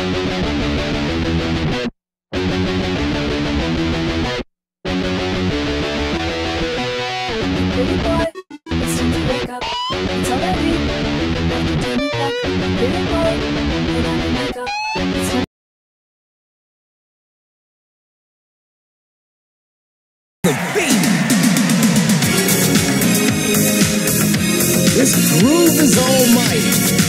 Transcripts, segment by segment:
Pretty boy, it's time to wake up. It's already after 10 o'clock. Pretty boy, put on your makeup. It's time. This groove is almighty.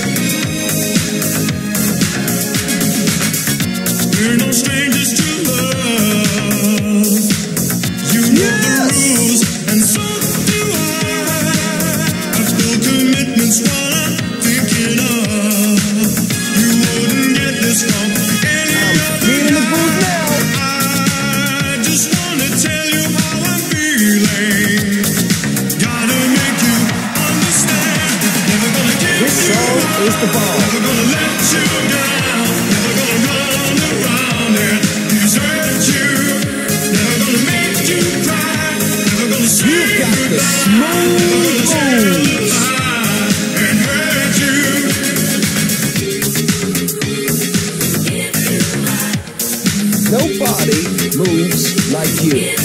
We're no strangers to love. You know the rules, and so do I. I've full commitments while I'm thinking of. You wouldn't get this from any other guy. I just wanna tell you how I'm feeling. Gotta make you understand. Never gonna give This you song up. is the bomb. Never gonna let you down. Never gonna run around and desert you. Never gonna make you cry. Never gonna say You've got the goodbye. smooth Never gonna tell a moves. lie and hurt you. Nobody moves like you.